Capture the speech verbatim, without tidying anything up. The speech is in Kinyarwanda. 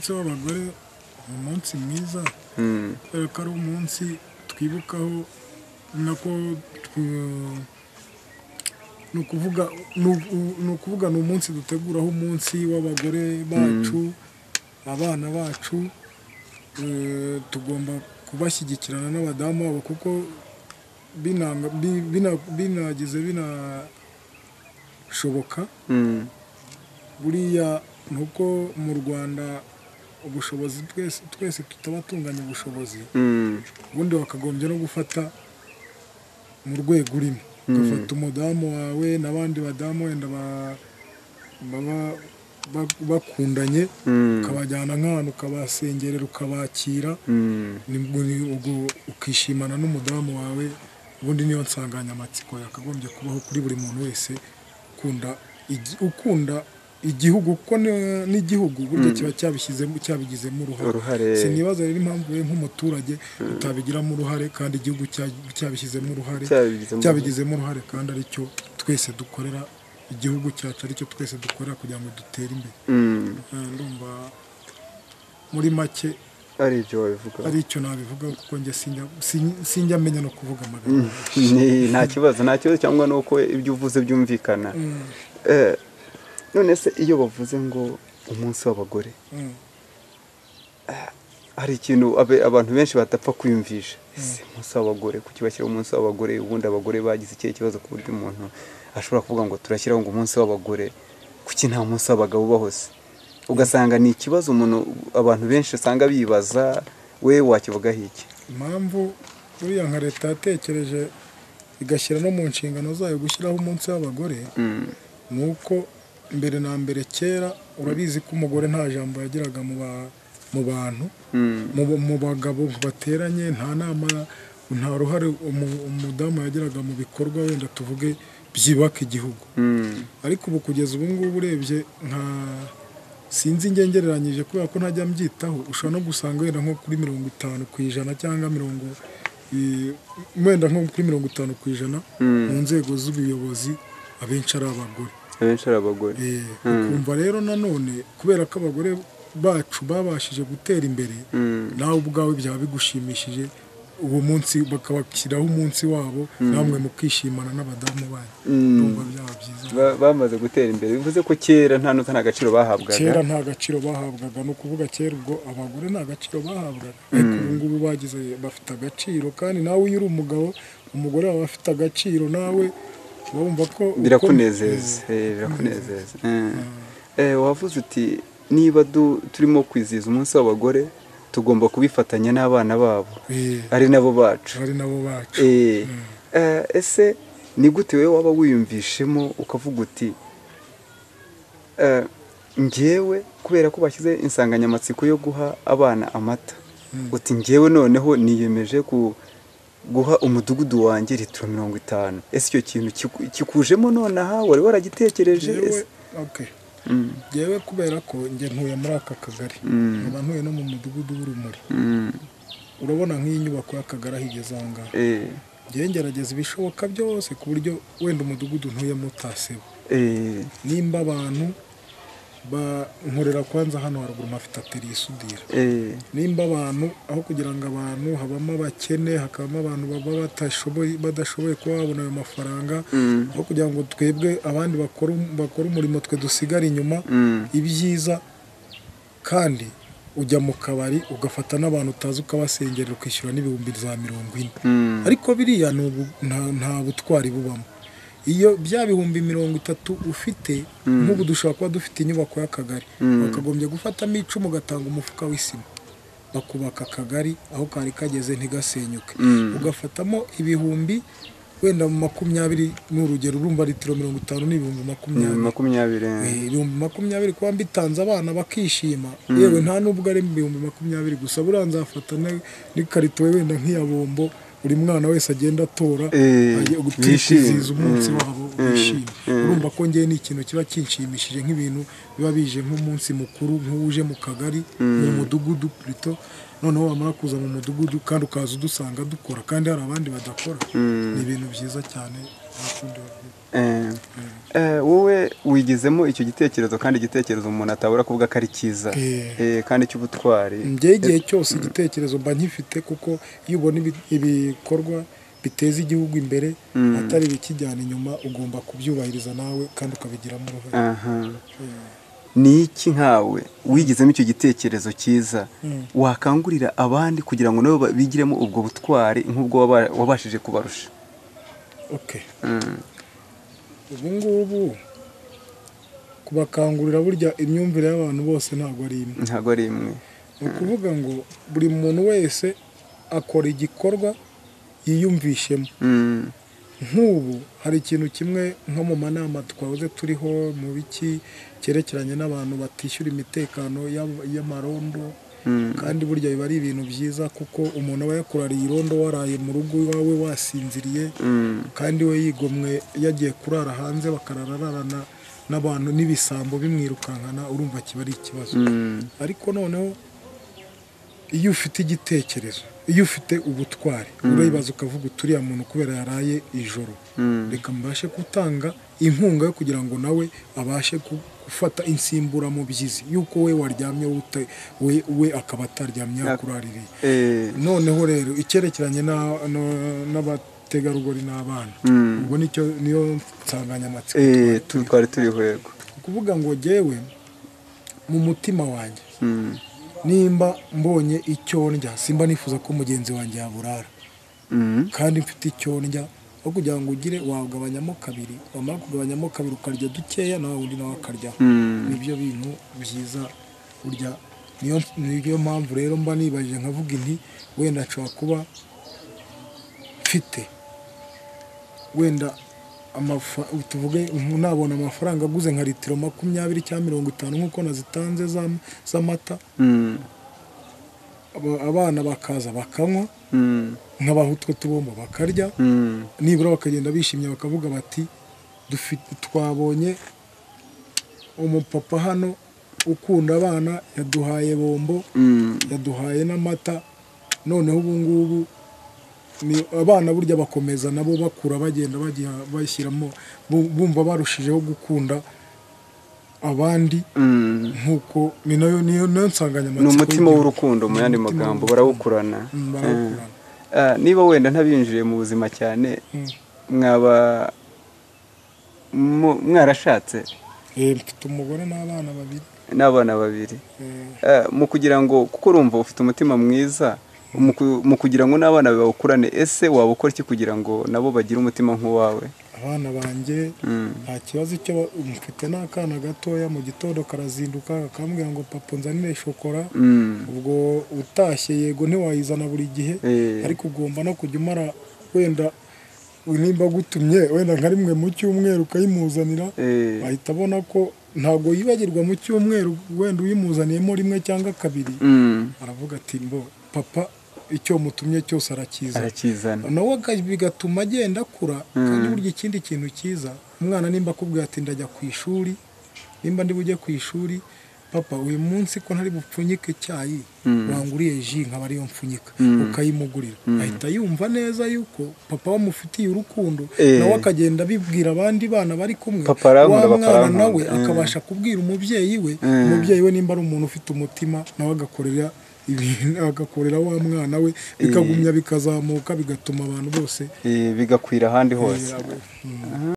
umunsi w'abagore umunsi mwiza kubera ko ari umunsi twibukaho nako ni ukuvuga ni ukuvuga ni umunsi duteguraho umunsi w'abagore bacu abana bacu tugomba kubashyigikirana n'abadamu babo kuko binagize binashoboka buriya nuko mu Rwanda ubushobozi twese twese tutabatunganya ubushobozi ubundi wakagombye no gufata mu rwego urimo ugafata umudamu wawe n'abandi badamu wenda baba bakundanye ukabajyana nk'ahantu ukabasengerera ukabakira ukishimana n'umudamu wawe ubundi niyo nsanganyamatsiko yakagombye kubaho kuri buri muntu wese ukunda ukunda igihugu kuko n'igihugu burya kiba cyabishyizemo cyabigizemo uruhare sinibaza rero impamvu we nk'umuturage utabigiramo uruhare kandi igihugu cyabishyizemo uruhare cyabigizemo uruhare kandi aricyo twese dukorera igihugu cyacu aricyo twese dukorera kugira ngo dutere imbere ndumva muri make ari ibyo wabivuga ari icyo nabivuga kuko njye sinjya amenya no kuvuga amagambo nta kibazo nta kibazo cyangwa nuko ibyo uvuze byumvikana none se iyo bavuze ngo umunsi w'abagore hari ikintu abantu benshi batapfa kwiyumvisha umunsi w'abagore kuki bashyira umunsi w'abagore ubundi abagore bagize ikihe kibazo ku buryo umuntu ashobora kuvuga ngo turashyiraho ngo umunsi w'abagore kuki nta munsi w'abagabo ubaho se ugasanga ni ikibazo umuntu abantu benshi usanga bibaza we wakivugaho iki impamvu buriya nka leta yatekereje igashyira no mu nshingano zayo gushyiraho umunsi w'abagore ni uko mbere na mbere kera urabizi ko umugore nta jambo yagiraga mu bantu mu bagabo bateranye nta nama nta ruhare umudamu yagiraga mu bikorwa wenda tuvuge byubaka igihugu ariko ubu kugeza ubu ngubu urebye nka sinzi ngengereranyije kubera ko ntajya mbyitaho ushobora no gusanga wenda nko kuri mirongo itanu ku ijana cyangwa mirongo wenda nko kuri mirongo itanu ku ijana mu nzego z'ubuyobozi abenshi ari abagore abenshi ari abagore ukumva rero nanone kubera ko abagore bacu babashije gutera imbere nawe ubwawe byaba bigushimishije uwo munsi bakabashyiraho umunsi wabo namwe mukishimana n'abadamu banyu ndumva byaba byiza bamaze gutera imbere bivuze ko kera nta nta agaciro bahabwaga kera nta gaciro bahabwaga no kuvuga kera ubwo abagore nta gaciro bahabwaga ariko ubu ngubu bagize bafite agaciro kandi nawe iyo uri umugabo umugore wawe afite agaciro nawe wumva ko birakunezeza birakunezeza wavuze uti niba turimo kwizihiza umunsi w'abagore tugomba kubifatanya n'abana babo ari nabo bacu ari nabo bacu ese ni gute wowe waba wiyumvishemo ukavuga uti ngewe kubera ko bashyize insanganyamatsiko yo guha abana amata uti ngewe noneho niyemeje guha umudugudu wanjye litiro mirongo itanu ese icyo kintu kikujemo nonaha wari waragitekereje ngewe kubera ko njye ntuye muri aka kagari nkaba ntuye no mu mudugudu w'urumuri urabona nk'iyi nyubako y'akagari aho igeze aho ngaho ngewe ngerageza ibishoboka byose ku buryo wenda umudugudu ntuyemo utaseba nimba abantu nkorera kwanza hano haruguru mafite atelier isudira nimba abantu aho kugira ngo abantu habamo abakene hakabamo abantu baba batashoboye badashoboye kuba babona ayo mafaranga aho kugira ngo twebwe abandi bakora umurimo twe dusigara inyuma ibyiza kandi ujya mu kabari ugafata n'abantu utazi ukabasengerera ukishyura n'ibihumbi za mirongo ine ariko biriya nta butwari bubamo iyo bya bihumbi mirongo itatu ufite nk'ubu dushobora kuba dufite inyubako y'akagari bakagombye gufatamo icumi ugatanga umufuka w'isima bakubaka akagari aho kari kageze ntigasenyuke ugafatamo ibihumbi wenda makumyabiri n'urugero urumva litiro mirongo itanu n'ibihumbi makumyabiri ibihumbi makumyabiri kuba mbitanze abana bakishima yewe nta n'ubwo ari ibihumbi makumyabiri gusa buriya nzafata n'ikarito wenda nk'iya bombo buri mwana wese agenda atora gutizihiza umunsi wabo wishimye urumva ko ngewe ni ikintu kiba kinshimishije nk'ibintu biba bije nk'umunsi mukuru nk'uje mu kagari mu mudugudu plutôt noneho wamara kuza mu mudugudu kandi ukaza udusanga dukora kandi hari abandi badakora ni ibintu byiza cyane wowe wigizemo icyo gitekerezo kandi igitekerezo umuntu atabura kuvuga ko ari cyiza kandi cy'ubutwari. njye igihe cyose igitekerezo mba nkifite kuko iyo ubona ibikorwa biteza igihugu imbere atari bikijyana inyuma ugomba kubyubahiriza nawe kandi ukabigiramo uruhare. ni iki nkawe wigizemo icyo gitekerezo cyiza wakangurira abandi kugira ngo nabo bigiremo ubwo butwari nk'ubwo wabashije kubarusha? ubu ngubu kubakangurira burya imyumvire y'abantu bose ntabwo ari imwe ntabwo ari imwe ni ukuvuga ngo buri muntu wese akora igikorwa yiyumvishemo. nk'ubu hari ikintu kimwe nko mu manama twahoze turiho mu biki cyerekeranye n'abantu batishyura imitekano y'amarondo, kandi burya biba ari ibintu byiza kuko umuntu aba yakurariye irondo waraye mu rugo iwawe wasinziriye, kandi we yigomwe yagiye kurara hanze bakarararana n'abantu n'ibisambo bimwirukankana, urumva kiba ari ikibazo. ariko noneho iyo ufite igitekerezo, iyo ufite ubutwari urayibaza ukavuga uturiya muntu kubera yaraye ijoro, reka mbashe gutanga inkunga yo kugira ngo nawe abashe gufata insimbura mu byizi yuko we waryamye we we akaba ataryamye yakuraririye. noneho rero icyerekeranye n'abategarugori n'abana, ubwo nicyo niyo nsanganyamatsiko twari turiho. yego kuvuga ngo jyewe mu mutima wanjye nimba mbonye icyo ndya simba nifuza ko mugenzi wanjye yaburara, kandi mfite icyo ndya aho kugira ngo ugire wagabanyamo kabiri, wamara kugabanyamo kabiri ukarya dukeya nawe undi nawe akarya. nibyo bintu byiza burya. niyo mpamvu rero mba nibajije nkavuga inti wenda nshobora kuba mfite wenda tuvuge nabona amafaranga aguze nka litiro makumyabiri cyangwa mirongo itanu nk'uko nazitanze z'amata, abana bakaza bakanywa, nkabaha utwo tubombo bakarya, nibura bakagenda bishimye bakavuga bati twabonye umupapa hano ukunda abana yaduhaye bombo, yaduhaye n'amata. noneho ubu ngubu abana burya bakomeza nabo bakura bagenda bashyiramo bumva barushijeho gukunda abandi, nkuko ni nayo niyo nsanganyamatsiko. ni umutima w'urukundo mu yandi magambo, barawukurana. niba wenda ntabinjiriye mu buzima cyane, mwaba mwarashatse? mfite umugore n'abana babiri. n'abana babiri mu kugira ngo, kuko urumva ufite umutima mwiza, mu kugira ngo n'abana bawukurane, ese waba ukora iki kugira ngo nabo bagire umutima nk'uwawe? abana banjye nta kibazo icyo mfite, n'akana gatoya mu gitondo karazinduka kakambwira ngo papa nzanire shokora. ubwo utashye yego ntiwayizana buri gihe, ariko ugomba no kujya umara wenda nimba gutumye wenda nka rimwe mu cyumweru ukayimuzanira, ahita abona ko ntabwo yibagirwa mu cyumweru wenda uyimuzaniyemo rimwe cyangwa kabiri, aravuga ati mbo papa icyo mutumye cyose arakizana. nawe bigatuma agenda akura. kandi burya ikindi kintu cyiza, umwana nimba akubwira ati ndajya ku ishuri, nimba ndi bujye ku ishuri, papa uyu munsi ko ntari bupfunyike icyayi, wanguriye ji nkaba ariyo mpfunyika, ukayimugurira, ahita yumva neza yuko papa wamufitiye urukundo, nawe akagenda abibwira abandi bana bari kumwe. wa mwana nawe akabasha kubwira umubyeyi we, umubyeyi we nimba ari umuntu ufite umutima, nawe agakorera agakorera wa mwana we, bikagumya bikazamuka, bigatuma abantu bose bigakwira ahandi hose.